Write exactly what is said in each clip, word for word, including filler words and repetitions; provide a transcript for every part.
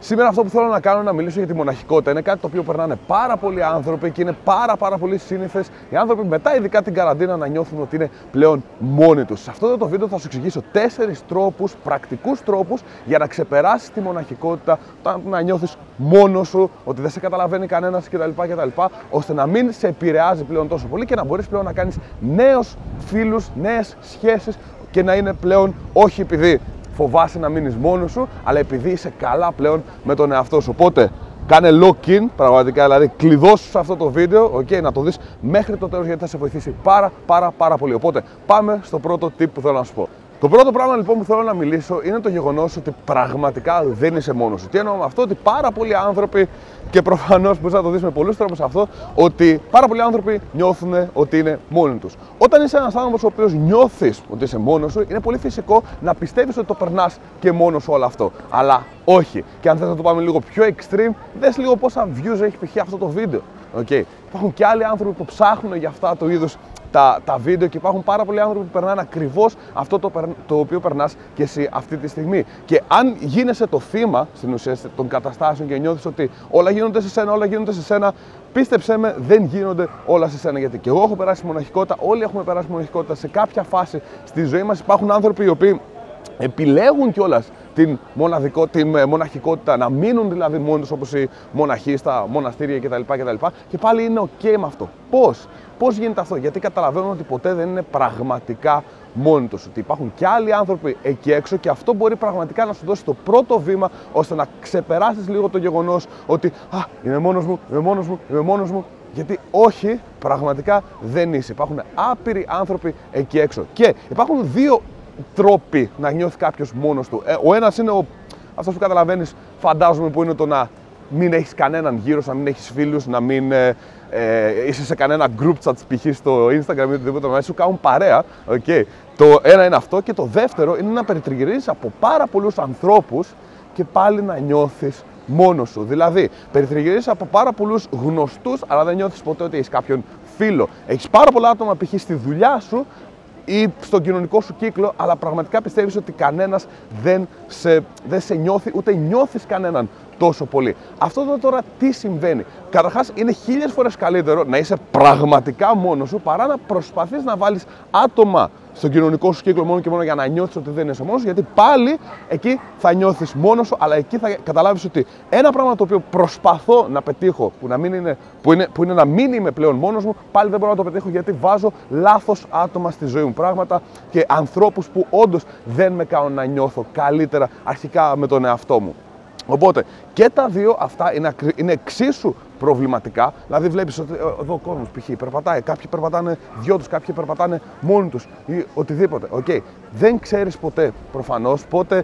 Σήμερα αυτό που θέλω να κάνω είναι να μιλήσω για τη μοναχικότητα. Είναι κάτι το οποίο περνάνε πάρα πολλοί άνθρωποι και είναι πάρα πάρα πολύ σύνηθες οι άνθρωποι μετά, ειδικά την καραντίνα, να νιώθουν ότι είναι πλέον μόνοι τους. Σε αυτό το βίντεο θα σου εξηγήσω τέσσερις τρόπους, πρακτικούς τρόπους για να ξεπεράσεις τη μοναχικότητα, να νιώθεις μόνος σου, ότι δεν σε καταλαβαίνει κανένας κτλ. κτλ ώστε να μην σε επηρεάζει πλέον τόσο πολύ και να μπορείς πλέον να κάνεις νέους φίλους, νέες σχέσεις και να είναι πλέον όχι επειδή φοβάσαι να μείνεις μόνος σου, αλλά επειδή είσαι καλά πλέον με τον εαυτό σου. Οπότε κάνε lock-in, πραγματικά, δηλαδή κλειδώσου σε αυτό το βίντεο, okay, να το δεις μέχρι το τέλος, γιατί θα σε βοηθήσει πάρα πάρα πάρα πολύ. Οπότε πάμε στο πρώτο tip που θέλω να σου πω. Το πρώτο πράγμα λοιπόν που θέλω να μιλήσω είναι το γεγονός ότι πραγματικά δεν είσαι μόνος σου. Τι εννοώ με αυτό? Ότι πάρα πολλοί άνθρωποι, και προφανώς μπορείς να το δεις με πολλούς τρόπους αυτό, ότι πάρα πολλοί άνθρωποι νιώθουν ότι είναι μόνοι τους. Όταν είσαι ένας άνθρωπος ο οποίος νιώθεις ότι είσαι μόνος σου, είναι πολύ φυσικό να πιστεύεις ότι το περνάς και μόνος σου όλο αυτό. Αλλά όχι. Και αν θες να το πάμε λίγο πιο extreme, δες λίγο πόσα views έχει π.χ. αυτό το βίντεο. Okay. Υπάρχουν και άλλοι άνθρωποι που ψάχνουν για αυτά το είδους Τα, τα βίντεο και υπάρχουν πάρα πολλοί άνθρωποι που περνάνε ακριβώς αυτό το, το οποίο περνάς και εσύ αυτή τη στιγμή. Και αν γίνεσαι το θύμα στην ουσία των καταστάσεων και νιώθεις ότι όλα γίνονται σε σένα, όλα γίνονται σε σένα, πίστεψέ με, δεν γίνονται όλα σε σένα. Γιατί και εγώ έχω περάσει μοναχικότητα, όλοι έχουμε περάσει μοναχικότητα σε κάποια φάση στη ζωή μας. Υπάρχουν άνθρωποι οι οποίοι επιλέγουν κιόλας την, μοναδικό, την μοναχικότητα, να μείνουν δηλαδή μόνοι τους, όπως οι μοναχοί στα μοναστήρια κτλ. κτλ. Και πάλι είναι ok με αυτό. Πώς? Πώς γίνεται αυτό? Γιατί καταλαβαίνουν ότι ποτέ δεν είναι πραγματικά μόνοι τους. Ότι υπάρχουν και άλλοι άνθρωποι εκεί έξω και αυτό μπορεί πραγματικά να σου δώσει το πρώτο βήμα ώστε να ξεπεράσεις λίγο το γεγονός ότι «Α, είμαι μόνος μου, είμαι μόνος μου, είμαι μόνος μου». Γιατί όχι, πραγματικά δεν είσαι. Υπάρχουν άπειροι άνθρωποι εκεί έξω. Και υπάρχουν δύο τρόποι να νιώθει κάποιος μόνος του. Ε, ο ένας είναι ο, αυτός που καταλαβαίνεις, φαντάζομαι, που είναι το να μην έχεις κανέναν γύρω σου, να μην έχεις φίλους, να μην ε, ε, είσαι σε κανένα group chat π.χ. στο Instagram ή οτιδήποτε, να σου κάνουν παρέα. Okay. Το ένα είναι αυτό και το δεύτερο είναι να περιτριγυρίζεις από πάρα πολλούς ανθρώπους και πάλι να νιώθεις μόνος σου. Δηλαδή, περιτριγυρίζεις από πάρα πολλούς γνωστούς, αλλά δεν νιώθεις ποτέ ότι έχεις κάποιον φίλο. Έχεις πάρα πολλά άτομα π.χ. στη δουλειά σου ή στον κοινωνικό σου κύκλο, αλλά πραγματικά πιστεύεις ότι κανένας δεν σε, δεν σε νιώθει, ούτε νιώθεις κανέναν τόσο πολύ. Αυτό εδώ τώρα τι συμβαίνει? Καταρχάς, είναι χίλιες φορές καλύτερο να είσαι πραγματικά μόνος σου παρά να προσπαθείς να βάλεις άτομα στον κοινωνικό σου κύκλο μόνο και μόνο για να νιώθεις ότι δεν είσαι μόνος σου, γιατί πάλι εκεί θα νιώθεις μόνος σου, αλλά εκεί θα καταλάβεις ότι ένα πράγμα το οποίο προσπαθώ να πετύχω, που, να μην είναι, που, είναι, που είναι να μην είμαι πλέον μόνος μου, πάλι δεν μπορώ να το πετύχω γιατί βάζω λάθος άτομα στη ζωή μου. Πράγματα και ανθρώπους που όντως δεν με κάνουν να νιώθω καλύτερα αρχικά με τον εαυτό μου. Οπότε και τα δύο αυτά είναι, είναι εξίσου προβληματικά. Δηλαδή, βλέπεις ότι εδώ ο κόσμος π.χ. περπατάει, κάποιοι περπατάνε δυο τους, κάποιοι περπατάνε μόνοι τους ή οτιδήποτε. Okay. Δεν ξέρεις ποτέ, προφανώς, πότε,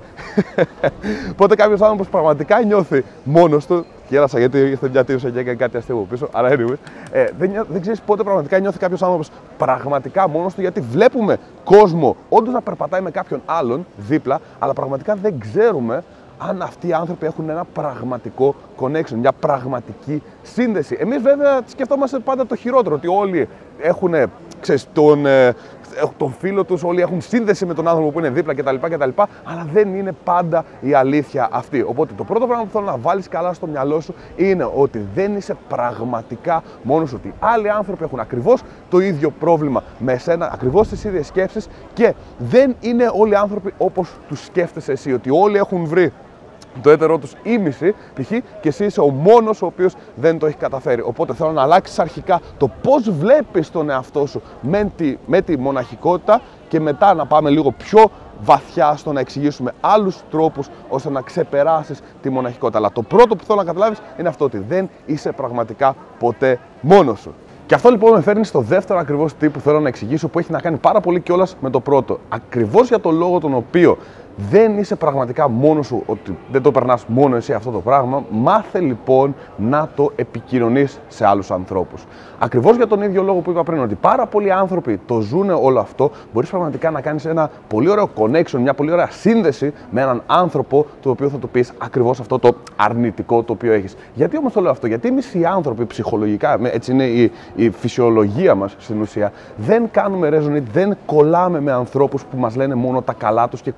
πότε κάποιος άνθρωπος πραγματικά νιώθει μόνος του. Γέλασα γιατί ήρθε μια τύψη και έκανε κάτι αστείο πίσω. Αλλά, anyway, ε, δεν, δεν ξέρεις πότε πραγματικά νιώθει κάποιος άνθρωπος πραγματικά μόνος του, γιατί βλέπουμε κόσμο όντως να περπατάει με κάποιον άλλον δίπλα, αλλά πραγματικά δεν ξέρουμε αν αυτοί οι άνθρωποι έχουν ένα πραγματικό connection, μια πραγματική σύνδεση. Εμείς βέβαια σκεφτόμαστε πάντα το χειρότερο, ότι όλοι έχουν, ξέρεις, τον, τον φίλο τους, όλοι έχουν σύνδεση με τον άνθρωπο που είναι δίπλα κτλ, κτλ. Αλλά δεν είναι πάντα η αλήθεια αυτή. Οπότε το πρώτο πράγμα που θέλω να βάλεις καλά στο μυαλό σου είναι ότι δεν είσαι πραγματικά μόνος σου. Ότι άλλοι άνθρωποι έχουν ακριβώς το ίδιο πρόβλημα με εσένα, ακριβώς τις ίδιες σκέψεις και δεν είναι όλοι οι άνθρωποι όπως τους σκέφτεσαι εσύ. Ότι όλοι έχουν βρει το έτερό τους ήμιση π.χ. και εσύ είσαι ο μόνος ο οποίος δεν το έχει καταφέρει. Οπότε θέλω να αλλάξεις αρχικά το πώς βλέπεις τον εαυτό σου με τη, με τη μοναχικότητα και μετά να πάμε λίγο πιο βαθιά στο να εξηγήσουμε άλλους τρόπους ώστε να ξεπεράσεις τη μοναχικότητα. Αλλά το πρώτο που θέλω να καταλάβεις είναι αυτό, ότι δεν είσαι πραγματικά ποτέ μόνος σου. Και αυτό λοιπόν με φέρνει στο δεύτερο ακριβώς tip που θέλω να εξηγήσω, που έχει να κάνει πάρα πολύ κιόλας με το πρώτο. Ακριβώς για το λόγο τον οποίο δεν είσαι πραγματικά μόνος σου, ότι δεν το περνάς μόνο εσύ αυτό το πράγμα, μάθε λοιπόν να το επικοινωνείς σε άλλους ανθρώπους. Ακριβώς για τον ίδιο λόγο που είπα πριν, ότι πάρα πολλοί άνθρωποι το ζουν όλο αυτό, μπορείς πραγματικά να κάνεις ένα πολύ ωραίο connection, μια πολύ ωραία σύνδεση με έναν άνθρωπο, το οποίο θα του πεις ακριβώς αυτό το αρνητικό το οποίο έχεις. Γιατί όμως το λέω αυτό? Γιατί εμείς οι άνθρωποι ψυχολογικά, έτσι είναι η, η φυσιολογία μας στην ουσία, δεν κάνουμε resonate, δεν κολλάμε με ανθρώπους που μας λένε μόνο τα καλά τους και κολλάνε μόνο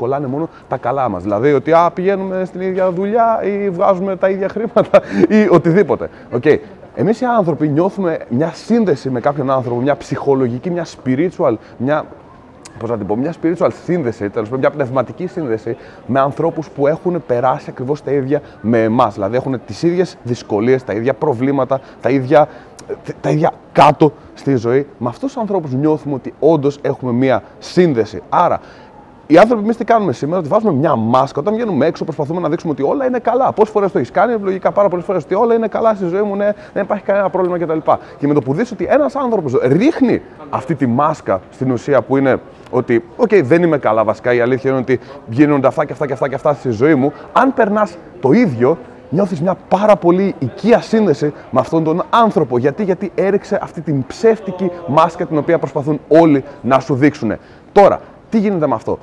μόνο τα καλά μας. Δηλαδή ότι α, πηγαίνουμε στην ίδια δουλειά ή βγάζουμε τα ίδια χρήματα ή οτιδήποτε. Okay. Εμείς οι άνθρωποι νιώθουμε μια σύνδεση με κάποιον άνθρωπο, μια ψυχολογική, μια spiritual, μια, πώς να την πω, μια spiritual σύνδεση, τέλος πάντων, μια πνευματική σύνδεση με ανθρώπους που έχουν περάσει ακριβώς τα ίδια με εμάς. Δηλαδή έχουν τις ίδιες δυσκολίες, τα ίδια προβλήματα, τα ίδια, τα ίδια κάτω στη ζωή. Με αυτούς τους ανθρώπους νιώθουμε ότι όντως έχουμε μια σύνδεση. Άρα, οι άνθρωποι, εμείς τι κάνουμε σήμερα, ότι βάζουμε μια μάσκα. Όταν βγαίνουμε έξω, προσπαθούμε να δείξουμε ότι όλα είναι καλά. Πόσες φορές το έχεις κάνει, λογικά πάρα πολλές φορές, ότι όλα είναι καλά στη ζωή μου, ναι, δεν υπάρχει κανένα πρόβλημα κτλ. Και με το που δεις ότι ένας άνθρωπος ρίχνει αυτή τη μάσκα στην ουσία που είναι ότι, οκ, okay, δεν είμαι καλά βασικά. Η αλήθεια είναι ότι γίνονται αυτά και αυτά και αυτά και αυτά στη ζωή μου. Αν περνάς το ίδιο, νιώθεις μια πάρα πολύ οικία σύνδεση με αυτόν τον άνθρωπο. Γιατί, γιατί έριξε αυτή την ψεύτικη μάσκα την οποία προσπαθούν όλοι να σου δείξουν. Τώρα, τι γίνεται με αυτό?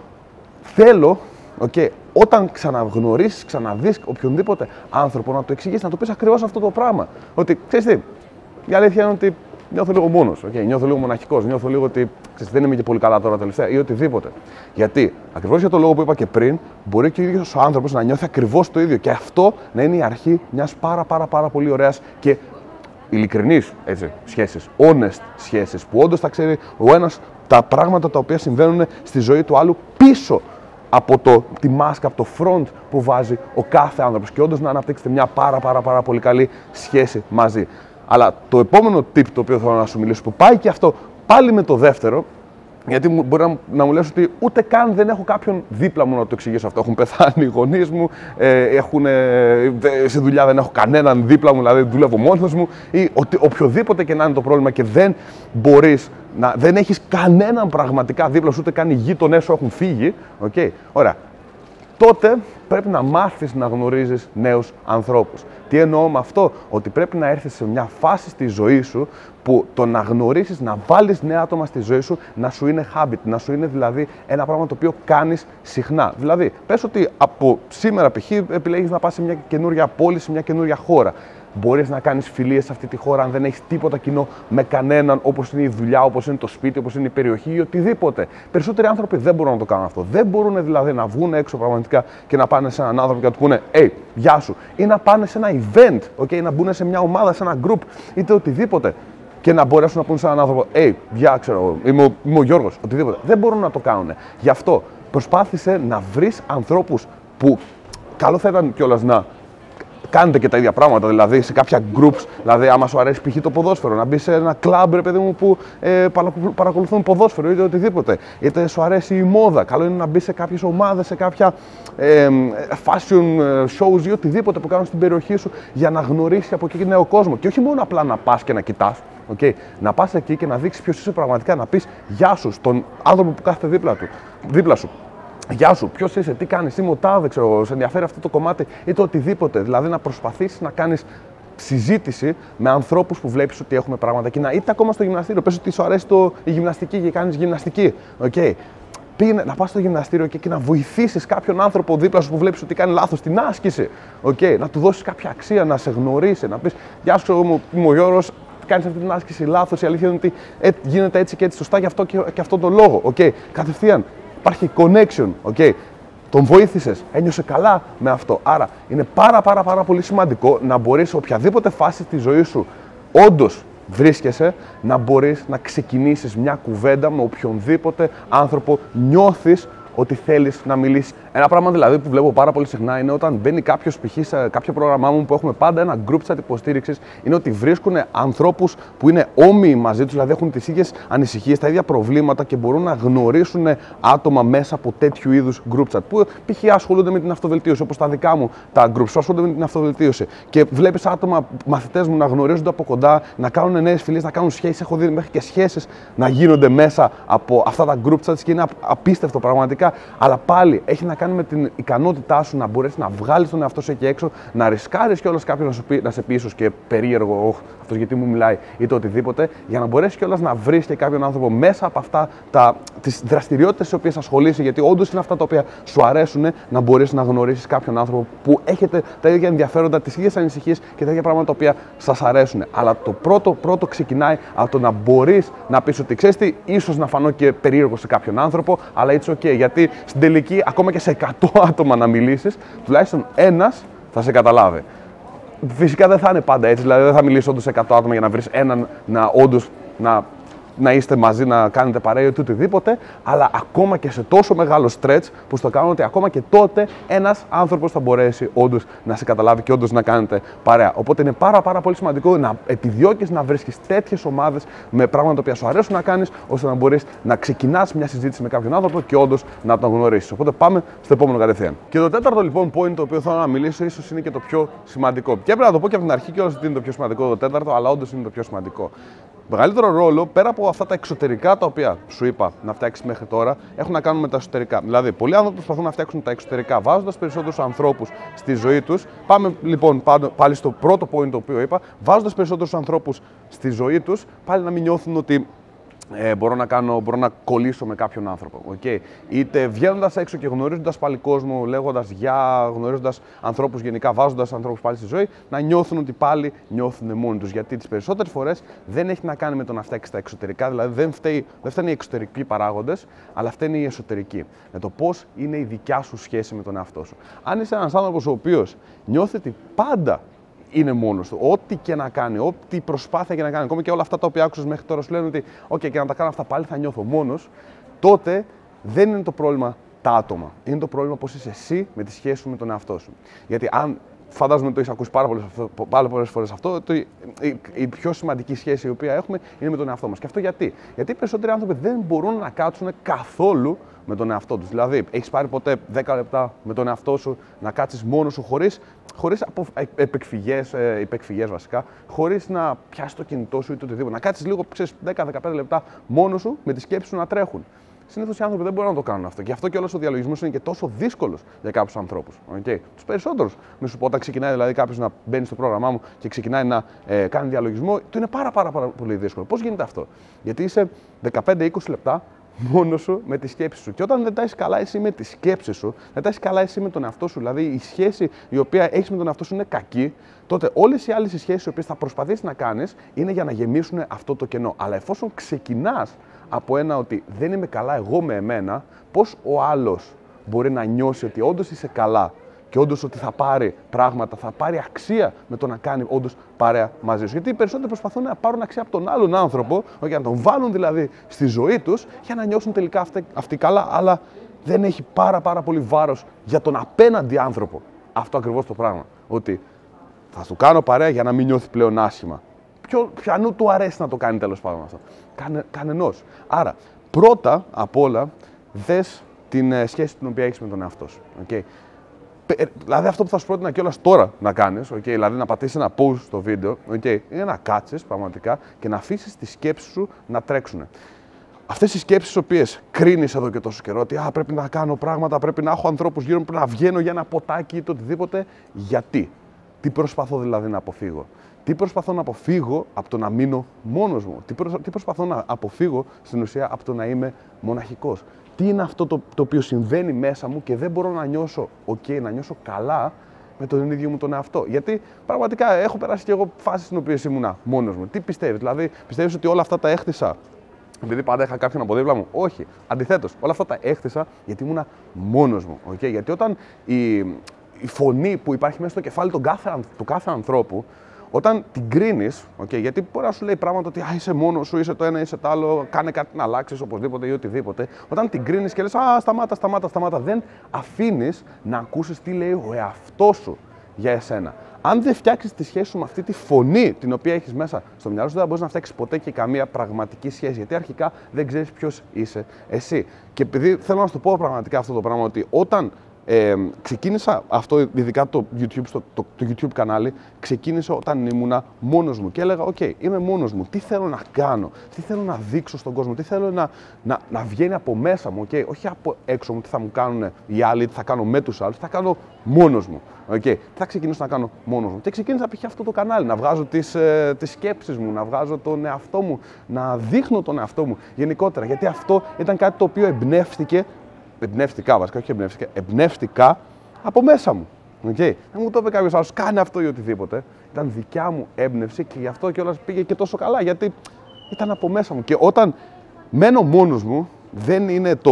Θέλω, okay, όταν ξαναγνωρίσεις, ξαναδείς οποιονδήποτε άνθρωπο, να το εξηγήσεις, να του πεις ακριβώς αυτό το πράγμα. Ότι, ξέρεις τι, η αλήθεια είναι ότι νιώθω λίγο μόνος, okay, νιώθω λίγο μοναχικός, νιώθω λίγο ότι ξέρεις, δεν είμαι και πολύ καλά τώρα τελευταία ή οτιδήποτε. Γιατί, ακριβώς για το λόγο που είπα και πριν, μπορεί και ο ίδιος ο άνθρωπος να νιώθει ακριβώς το ίδιο. Και αυτό να είναι η αρχή μιας πάρα πάρα πάρα πολύ ωραίας και ειλικρινής σχέσης, honest σχέσης, που όντως θα ξέρει ο ένας τα πράγματα τα οποία συμβαίνουν στη ζωή του άλλου πίσω από το, τη μάσκα, από το front που βάζει ο κάθε άνθρωπος και όντως να αναπτύξετε μια πάρα πάρα πάρα πολύ καλή σχέση μαζί. Αλλά το επόμενο tip το οποίο θέλω να σου μιλήσω, που πάει και αυτό πάλι με το δεύτερο, γιατί μπορεί να, να μου λες ότι ούτε καν δεν έχω κάποιον δίπλα μου να το εξηγήσω αυτό. Έχουν πεθάνει οι γονείς μου, ε, έχουν, ε, σε δουλειά δεν έχω κανέναν δίπλα μου, δηλαδή δουλεύω μόνος μου ή οτι, οποιοδήποτε και να είναι το πρόβλημα και δεν μπορείς, να, δεν έχεις κανέναν πραγματικά δίπλα σου, ούτε καν οι γείτονές σου έχουν φύγει. Okay. Ωραία. Τότε πρέπει να μάθεις να γνωρίζεις νέους ανθρώπους. Τι εννοώ με αυτό? Ότι πρέπει να έρθεις σε μια φάση στη ζωή σου που το να γνωρίσεις, να βάλεις νέα άτομα στη ζωή σου, να σου είναι habit, να σου είναι δηλαδή ένα πράγμα το οποίο κάνεις συχνά. Δηλαδή, πες ότι από σήμερα π.χ. επιλέγεις να πας σε μια καινούρια πόλη, σε μια καινούρια χώρα. Μπορείς να κάνεις φιλίες σε αυτή τη χώρα αν δεν έχεις τίποτα κοινό με κανέναν, όπως είναι η δουλειά, όπως είναι το σπίτι, όπως είναι η περιοχή ή οτιδήποτε. Περισσότεροι άνθρωποι δεν μπορούν να το κάνουν αυτό. Δεν μπορούν δηλαδή να βγουν έξω πραγματικά και να πάνε σε έναν άνθρωπο και να του πούνε «Hey, γεια σου», ή να πάνε σε ένα event, okay, να μπουν σε μια ομάδα, σε ένα group, είτε οτιδήποτε. Και να μπορέσουν να πούνε σε έναν άνθρωπο «Hey, γεια, ξέρω, είμαι ο, είμαι ο Γιώργος», οτιδήποτε. Δεν μπορούν να το κάνουν. Γι' αυτό προσπάθησε να βρεις ανθρώπους που καλό θα ήταν κιόλας να κάνετε και τα ίδια πράγματα, δηλαδή σε κάποια groups, δηλαδή άμα σου αρέσει π.χ. το ποδόσφαιρο, να μπει σε ένα club, ρε παιδί μου, που ε, παρακολουθούν ποδόσφαιρο είτε οτιδήποτε, είτε σου αρέσει η μόδα, καλό είναι να μπει σε κάποιες ομάδες, σε κάποια ε, fashion shows ή οτιδήποτε που κάνουν στην περιοχή σου για να γνωρίσεις από εκεί νέο κόσμο. Και όχι μόνο απλά να πας και να κοιτάς, okay, να πας εκεί και να δείξεις ποιος είσαι πραγματικά, να πεις γεια σου στον άνθρωπο που κάθεται δίπλα, του, δίπλα σου. Γεια σου, ποιος είσαι, τι κάνεις, είμαι ο τάδε, ξέρω, σε ενδιαφέρει αυτό το κομμάτι ή το οτιδήποτε. Δηλαδή να προσπαθήσεις να κάνεις συζήτηση με ανθρώπους που βλέπεις ότι έχουμε πράγματα κοινά. Είτε ακόμα στο γυμναστήριο, πες ότι σου αρέσει το, η γυμναστική και κάνεις γυμναστική. Okay. Πήγαινε να πας στο γυμναστήριο και, και να βοηθήσεις κάποιον άνθρωπο δίπλα σου που βλέπεις ότι κάνει λάθος την άσκηση. Okay. Να του δώσεις κάποια αξία, να σε γνωρίσει, να πεις γεια σου, είμαι ο Γιώργος. Κάνεις αυτή την άσκηση λάθος. Η αλήθεια είναι ότι ε, γίνεται έτσι και έτσι σωστά γι' αυτό και, και αυτόν τον λόγο. Okay. Κατευθείαν. Υπάρχει connection, okay. Τον βοήθησες, ένιωσε καλά με αυτό. Άρα είναι πάρα πάρα πάρα πολύ σημαντικό να μπορείς σε οποιαδήποτε φάση της ζωής σου όντως βρίσκεσαι, να μπορείς να ξεκινήσεις μια κουβέντα με οποιονδήποτε άνθρωπο νιώθεις ότι θέλεις να μιλήσεις. Ένα πράγμα δηλαδή που βλέπω πάρα πολύ συχνά είναι όταν μπαίνει κάποιος π.χ. σε κάποιο πρόγραμμά μου που έχουμε πάντα ένα group chat υποστήριξης, είναι ότι βρίσκουν ανθρώπους που είναι όμοιοι μαζί τους, δηλαδή έχουν τις ίδιες ανησυχίες, τα ίδια προβλήματα και μπορούν να γνωρίσουν άτομα μέσα από τέτοιου είδους group chat. Που π.χ. ασχολούνται με την αυτοβελτίωση, όπως τα δικά μου τα groups που ασχολούνται με την αυτοβελτίωση. Και βλέπεις άτομα, μαθητές μου, να γνωρίζονται από κοντά, να κάνουν νέες φιλίες, να κάνουν σχέσεις. Έχω δει μέχρι και σχέσεις να γίνονται μέσα από αυτά τα group chats και είναι απίστευτο πραγματικά. Αλλά πάλι έχει να κάνει με την ικανότητά σου να μπορέσει να βγάλεις τον εαυτό σου εκεί έξω, να ρισκάρεις κιόλας κάποιον να, σου πει, να σε πει ίσως και περίεργο, oh, αυτός γιατί μου μιλάει ή το οτιδήποτε, για να μπορέσεις κιόλας να βρεις και κάποιον άνθρωπο μέσα από αυτά τα, τις δραστηριότητες στις οποίες ασχολείσαι, γιατί όντως είναι αυτά τα οποία σου αρέσουν, να μπορείς να γνωρίσεις κάποιον άνθρωπο που έχετε τα ίδια ενδιαφέροντα, τις ίδιες ανησυχίες και τα ίδια πράγματα τα οποία σας αρέσουν. Αλλά το πρώτο, πρώτο ξεκινάει από το να μπορείς να πεις ότι ξέρεις τι, ίσως να φανώ και περίεργο σε κάποιον άνθρωπο, αλλά it's okay, γιατί Γιατί στην τελική, ακόμα και σε εκατό άτομα να μιλήσεις, τουλάχιστον ένας θα σε καταλάβει. Φυσικά δεν θα είναι πάντα έτσι, δηλαδή δεν θα μιλήσει όντως σε εκατό άτομα για να βρεις έναν να όντως να, να είστε μαζί, να κάνετε παρέα ή οτιδήποτε, αλλά ακόμα και σε τόσο μεγάλο stretch που στο κάνουν ότι ακόμα και τότε ένας άνθρωπος θα μπορέσει όντως να σε καταλάβει και όντως να κάνετε παρέα. Οπότε είναι πάρα, πάρα πολύ σημαντικό να επιδιώκεις να βρίσκεις τέτοιες ομάδες με πράγματα τα οποία σου αρέσουν να κάνεις, ώστε να μπορείς να ξεκινάς μια συζήτηση με κάποιον άνθρωπο και όντως να τον γνωρίσεις. Οπότε πάμε στο επόμενο κατευθείαν. Και το τέταρτο λοιπόν point το οποίο θέλω να μιλήσω ίσως είναι και το πιο σημαντικό. Και έπρεπε να το πω και από την αρχή κιόλας ότι είναι το πιο σημαντικό το τέταρτο, αλλά όντως είναι το πιο σημαντικό. Μεγαλύτερο ρόλο, πέρα από αυτά τα εξωτερικά τα οποία σου είπα να φτιάξεις μέχρι τώρα, έχουν να κάνουν με τα εσωτερικά. Δηλαδή, πολλοί άνθρωποι προσπαθούν να φτιάξουν τα εξωτερικά βάζοντας περισσότερους ανθρώπους στη ζωή τους. Πάμε λοιπόν πάλι στο πρώτο point το οποίο είπα, βάζοντας περισσότερους ανθρώπους στη ζωή τους, πάλι να μην νιώθουν ότι Ε, μπορώ, να κάνω, μπορώ να κολλήσω με κάποιον άνθρωπο. Okay. Είτε βγαίνοντας έξω και γνωρίζοντας πάλι κόσμο, λέγοντας γεια, γνωρίζοντας ανθρώπους γενικά, βάζοντας ανθρώπους πάλι στη ζωή, να νιώθουν ότι πάλι νιώθουν μόνοι τους. Γιατί τις περισσότερες φορές δεν έχει να κάνει με το να φτιάξει τα εξωτερικά, δηλαδή δεν, φταίει, δεν φταίνουν οι εξωτερικοί παράγοντες, αλλά φταίνουν οι εσωτερικοί. Με το πώς είναι η δικιά σου σχέση με τον εαυτό σου. Αν είσαι ένας άνθρωπος ο οποίος νιώθει ότι πάντα είναι μόνος του. Ό,τι και να κάνει, ό,τι προσπάθεια και να κάνει, ακόμα και όλα αυτά τα οποία άκουσες μέχρι τώρα σου λένε ότι, OK, και να τα κάνω αυτά πάλι θα νιώθω μόνος, τότε δεν είναι το πρόβλημα τα άτομα. Είναι το πρόβλημα πώς είσαι εσύ με τη σχέση σου με τον εαυτό σου. Γιατί αν φαντάζομαι ότι το έχεις ακούσει πάρα πολλές, πάρα πολλές φορές αυτό, το, η, η πιο σημαντική σχέση η οποία έχουμε είναι με τον εαυτό μας. Και αυτό γιατί? Γιατί οι περισσότεροι άνθρωποι δεν μπορούν να κάτσουν καθόλου με τον εαυτό τους. Δηλαδή, έχεις πάρει ποτέ δέκα λεπτά με τον εαυτό σου να κάτσεις μόνος σου χωρίς, χωρίς απο, επεκφυγές, ε, υπεκφυγές βασικά, χωρίς να πιάσεις το κινητό σου ή το οτιδήποτε. Να κάτσεις λίγο, ξέρεις, δέκα με δεκαπέντε λεπτά μόνος σου με τις σκέψεις σου να τρέχουν. Συνήθως οι άνθρωποι δεν μπορούν να το κάνουν αυτό. Και αυτό κιόλας ο διαλογισμός είναι και τόσο δύσκολος για κάποιους ανθρώπους. Okay. Τους περισσότερους. Μη σου πω, όταν ξεκινάει δηλαδή κάποιος να μπαίνει στο πρόγραμμά μου και ξεκινάει να ε, κάνει διαλογισμό, του είναι πάρα, πάρα, πάρα πολύ δύσκολο. Πώς γίνεται αυτό? Γιατί είσαι δεκαπέντε με είκοσι λεπτά μόνος σου με τη σκέψη σου. Και όταν δεν τα έχεις καλά εσύ με τη σκέψη σου, δεν τα έχεις καλά εσύ με τον εαυτό σου, δηλαδή η σχέση η οποία έχεις με τον εαυτό σου είναι κακή, τότε όλες οι άλλες οι σχέσεις οι οποίες θα προσπαθήσεις να κάνεις είναι για να γεμίσουν αυτό το κενό. Αλλά εφόσον ξεκινάς από ένα ότι δεν είμαι καλά εγώ με εμένα, πώς ο άλλος μπορεί να νιώσει ότι όντως είσαι καλά και όντως ότι θα πάρει πράγματα, θα πάρει αξία με το να κάνει όντως παρέα μαζί σου. Γιατί οι περισσότεροι προσπαθούν να πάρουν αξία από τον άλλον άνθρωπο, για να τον βάλουν δηλαδή στη ζωή τους, για να νιώσουν τελικά αυτοί, αυτοί καλά, αλλά δεν έχει πάρα πάρα πολύ βάρος για τον απέναντι άνθρωπο αυτό ακριβώς το πράγμα. Ότι θα του κάνω παρέα για να μην νιώθει πλέον άσχημα. Ποιο, ποιανού του αρέσει να το κάνει τέλος πάντων αυτό? Κανε, κανενός. Άρα, πρώτα απ' όλα, δες την ε, σχέση την οποία έχεις με τον εαυτό σου. Okay. Δηλαδή, αυτό που θα σου πρότεινα κιόλας τώρα να κάνεις, okay, δηλαδή να πατήσεις ένα pause στο βίντεο, okay, είναι να κάτσεις πραγματικά και να αφήσεις τις σκέψεις σου να τρέξουν. Αυτές οι σκέψεις τις οποίες κρίνεις εδώ και τόσο καιρό, ότι α, πρέπει να κάνω πράγματα, πρέπει να έχω ανθρώπους γύρω μου, πρέπει να βγαίνω για ένα ποτάκι ή το οτιδήποτε. Γιατί? Τι προσπαθώ δηλαδή να αποφύγω? Τι προσπαθώ να αποφύγω από το να μείνω μόνος μου? Τι, προ... τι προσπαθώ να αποφύγω στην ουσία από το να είμαι μοναχικός? Τι είναι αυτό το, το οποίο συμβαίνει μέσα μου και δεν μπορώ να νιώσω ok, να νιώσω καλά με τον ίδιο μου τον εαυτό? Γιατί πραγματικά έχω περάσει και εγώ φάσεις στις οποίες ήμουνα μόνος μου. Τι πιστεύεις? Δηλαδή, πιστεύεις ότι όλα αυτά τα έχτισα επειδή πάντα είχα κάποιον από δίπλα μου? Όχι. Αντιθέτως, όλα αυτά τα έχτισα γιατί ήμουνα μόνος μου. Okay? Γιατί όταν η, η φωνή που υπάρχει μέσα στο κεφάλι του κάθε, του κάθε ανθρώπου, όταν την κρίνεις, okay, γιατί μπορεί να σου λέει πράγματα ότι α, είσαι μόνος σου, είσαι το ένα, είσαι το άλλο, κάνε κάτι να αλλάξεις οπωσδήποτε ή οτιδήποτε. Όταν την κρίνεις και λες α, σταμάτα, σταμάτα, σταμάτα, δεν αφήνεις να ακούσεις τι λέει ο εαυτός σου για εσένα. Αν δεν φτιάξεις τη σχέση σου με αυτή τη φωνή την οποία έχεις μέσα στο μυαλό σου, δεν θα μπορείς να φτιάξεις ποτέ και καμία πραγματική σχέση. Γιατί αρχικά δεν ξέρεις ποιος είσαι εσύ. Και επειδή θέλω να σου το πω πραγματικά αυτό το πράγμα, ότι όταν Ε, ξεκίνησα αυτό, ειδικά το YouTube, στο, το, το YouTube κανάλι, ξεκίνησε όταν ήμουνα μόνος μου και έλεγα «ΟΚ, είμαι μόνος μου, τι θέλω να κάνω, τι θέλω να δείξω στον κόσμο, τι θέλω να, να, να βγαίνει από μέσα μου, okay? Όχι από έξω μου, τι θα μου κάνουν οι άλλοι, τι θα κάνω με τους άλλους, τι θα κάνω μόνος μου, okay? Τι θα ξεκινήσω να κάνω μόνος μου». Και ξεκίνησα π.χ. αυτό το κανάλι, να βγάζω τις, ε, τις σκέψεις μου, να βγάζω τον εαυτό μου, να δείχνω τον εαυτό μου γενικότερα, γιατί αυτό ήταν κάτι το οποίο εμπνεύστηκε. Εμπνεύστηκα, βασικά, όχι εμπνεύστηκα, εμπνεύστηκα από μέσα μου. Okay. Δεν μου το είπε κάποιος άλλος, κάνε αυτό ή οτιδήποτε. Ήταν δικιά μου έμπνευση και γι' αυτό κιόλας πήγε και τόσο καλά, γιατί ήταν από μέσα μου. Και όταν μένω μόνος μου, δεν είναι το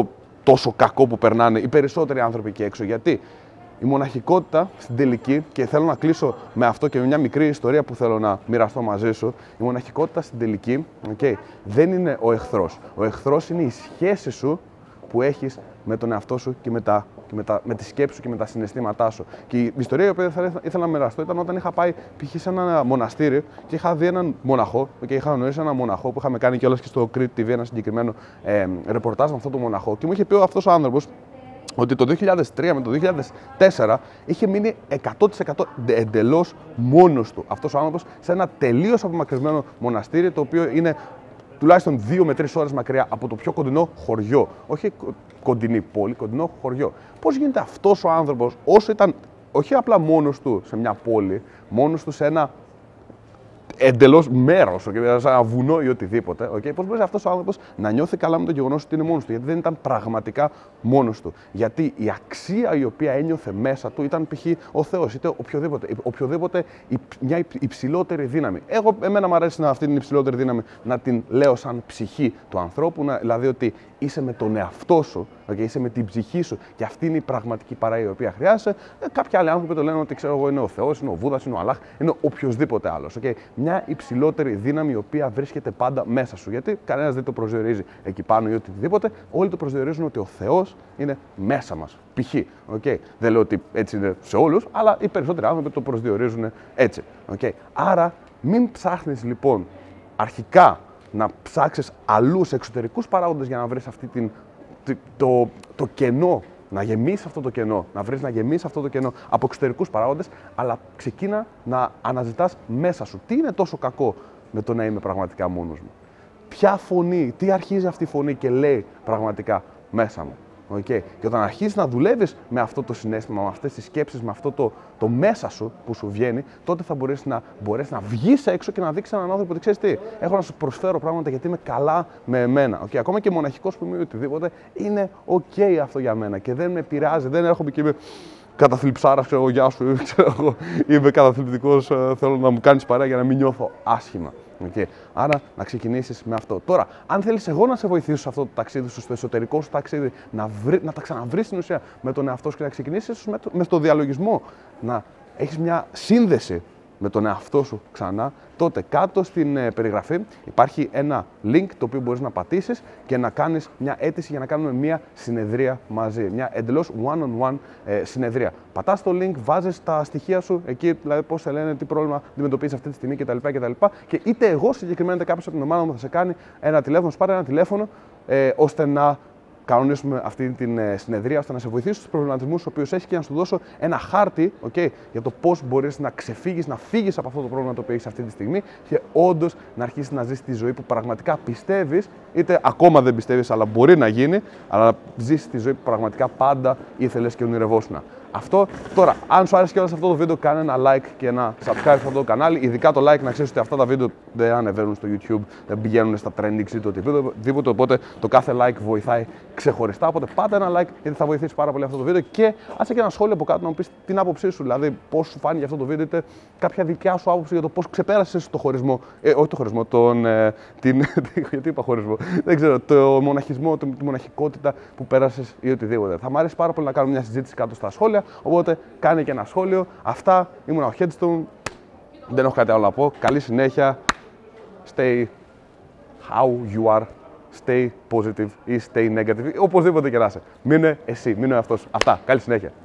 τόσο κακό που περνάνε οι περισσότεροι άνθρωποι εκεί έξω. Γιατί η μοναχικότητα στην τελική, και θέλω να κλείσω με αυτό και με μια μικρή ιστορία που θέλω να μοιραστώ μαζί σου, η μοναχικότητα στην τελική okay, δεν είναι ο εχθρός. Ο εχθρός είναι η σχέση σου που έχεις με τον εαυτό σου και με, τα, και με, τα, με τη σκέψη σου και με τα συναισθήματά σου. Και η ιστορία που ήθελα να μοιραστώ ήταν όταν είχα πάει π.χ. σε ένα μοναστήρι και είχα δει έναν μοναχό και είχα γνωρίσει έναν μοναχό που είχαμε κάνει κιόλας και στο Crete τι βι ένα συγκεκριμένο ε, ρεπορτάζ με αυτόν τον μοναχό. Και μου είχε πει αυτός ο άνθρωπος ότι το δύο χιλιάδες τρία με το δύο χιλιάδες τέσσερα είχε μείνει εκατό τοις εκατό εντελώς μόνος του αυτός ο άνθρωπος σε ένα τελείως απομακρυσμένο μοναστήρι, το οποίο είναι τουλάχιστον δύο με τρεις ώρες μακριά από το πιο κοντινό χωριό. Όχι κοντινή πόλη, κοντινό χωριό. Πώς γίνεται αυτός ο άνθρωπος, όσο ήταν όχι απλά μόνος του σε μια πόλη, μόνος του σε ένα εντελώς μέρος, okay, σε ένα βουνό ή οτιδήποτε, okay, πώς μπορεί αυτός ο άνθρωπος να νιώθει καλά με το γεγονός ότι είναι μόνος του? Γιατί δεν ήταν πραγματικά μόνος του. Γιατί η αξία η οποία ένιωθε μέσα του ήταν π.χ. ο Θεός, είτε οποιοδήποτε, οποιοδήποτε μια υψηλότερη δύναμη. Εγώ, εμένα μου αρέσει να, αυτή την υψηλότερη δύναμη να την λέω σαν ψυχή του ανθρώπου, να, δηλαδή ότι είσαι με τον εαυτό σου, okay, είσαι με την ψυχή σου και αυτή είναι η πραγματική παρέα η οποία χρειάζεσαι. Ε, κάποιοι άλλοι άνθρωποι το λένε ότι ξέρω εγώ είναι ο Θεός, είναι ο Βούδας, είναι ο Αλλάχ, είναι οποιοδήποτε άλλος. Okay. Μια υψηλότερη δύναμη η οποία βρίσκεται πάντα μέσα σου. Γιατί κανένας δεν το προσδιορίζει εκεί πάνω ή οτιδήποτε. Όλοι το προσδιορίζουν ότι ο Θεός είναι μέσα μας. Π.χ. Okay. Δεν λέω ότι έτσι είναι σε όλους, αλλά οι περισσότεροι άνθρωποι το προσδιορίζουν έτσι. Okay. Άρα, μην ψάχνεις λοιπόν αρχικά να ψάξεις αλλού σε εξωτερικούς παράγοντες για να βρεις αυτή την, το, το, το κενό, να γεμίσεις αυτό το κενό, να βρεις να γεμίσεις αυτό το κενό από εξωτερικούς παράγοντες, αλλά ξεκίνα να αναζητάς μέσα σου. Τι είναι τόσο κακό με το να είμαι πραγματικά μόνος μου? Ποια φωνή, τι αρχίζει αυτή η φωνή και λέει πραγματικά μέσα μου? Okay. Και όταν αρχίσεις να δουλεύεις με αυτό το συναίσθημα, με αυτές τις σκέψεις, με αυτό το, το μέσα σου που σου βγαίνει, τότε θα μπορέσεις να, μπορέσεις να βγεις έξω και να δείξεις έναν άνθρωπο ότι ξέρεις τι, έχω να σου προσφέρω πράγματα γιατί είμαι καλά με εμένα. Okay. Ακόμα και μοναχικός που είμαι οτιδήποτε, είναι ok αυτό για μένα και δεν με πειράζει, δεν έρχομαι και είμαι καταθλιψάρας, ξέρω εγώ, γεια σου, ξέρω εγώ, είμαι καταθλιπτικός, θέλω να μου κάνεις παρέα για να μην νιώθω άσχημα. Okay. Άρα να ξεκινήσεις με αυτό. Τώρα, αν θέλεις εγώ να σε βοηθήσω σε αυτό το ταξίδι σου, στο εσωτερικό σου ταξίδι, να, βρει, να τα ξαναβρεις στην ουσία με τον εαυτό σου και να ξεκινήσεις με, το, με το διαλογισμό, να έχεις μια σύνδεση με τον εαυτό σου ξανά, τότε κάτω στην ε, περιγραφή υπάρχει ένα link το οποίο μπορείς να πατήσεις και να κάνεις μια αίτηση για να κάνουμε μια συνεδρία μαζί. Μια εντελώς one-on-one ε, συνεδρία. Πατάς το link, βάζεις τα στοιχεία σου εκεί, δηλαδή πώς σε λένε, τι πρόβλημα αντιμετωπίζεις αυτή τη στιγμή κτλ. κτλ. Και είτε εγώ συγκεκριμένα είτε κάποιος από την ομάδα μου θα σε κάνει ένα τηλέφωνο, σου πάρει ένα τηλέφωνο ε, ώστε να κανονίσουμε αυτή την συνεδρία, ώστε να σε βοηθήσω στους προβληματισμούς τους οποίους έχεις και να σου δώσω ένα χάρτη okay, για το πώς μπορείς να ξεφύγεις, να φύγεις από αυτό το πρόβλημα το οποίο έχεις αυτή τη στιγμή και όντως να αρχίσεις να ζεις τη ζωή που πραγματικά πιστεύεις, είτε ακόμα δεν πιστεύεις, αλλά μπορεί να γίνει, αλλά να ζήσεις τη ζωή που πραγματικά πάντα ήθελες και ονειρευόσουνα. Αυτό τώρα, αν σου άρεσε κιόλας αυτό το βίντεο, κάνε ένα like και ένα subscribe σε αυτό το κανάλι. Ειδικά το like, να ξέρεις ότι αυτά τα βίντεο δεν ανεβαίνουν στο YouTube, δεν πηγαίνουν στα trending ή το οτιδήποτε. Οπότε το κάθε like βοηθάει ξεχωριστά. Οπότε πάτε ένα like, γιατί θα βοηθήσει πάρα πολύ αυτό το βίντεο. Και άσε και ένα σχόλιο από κάτω να μου πεις την άποψή σου. Δηλαδή, πώς σου φάνηκε αυτό το βίντεο, είτε κάποια δικιά σου άποψη για το πώς ξεπέρασες το χωρισμό. Ε, όχι το χωρισμό, τον. Ε, την, γιατί είπα χωρισμό. Δεν ξέρω, το μοναχισμό, τη μοναχικότητα που πέρασες ή οτιδήποτε. Θα μου άρεσε πάρα πολύ να κάνουμε μια συζήτηση κάτω στα σχόλια. Οπότε κάνε και ένα σχόλιο. Αυτά, ήμουν ο Headstone. Δεν έχω κάτι άλλο να πω. Καλή συνέχεια. Stay how you are. Stay positive ή stay negative. Οπωσδήποτε και να είσαι. Μείνε εσύ, μείνε αυτός. Αυτά. Καλή συνέχεια.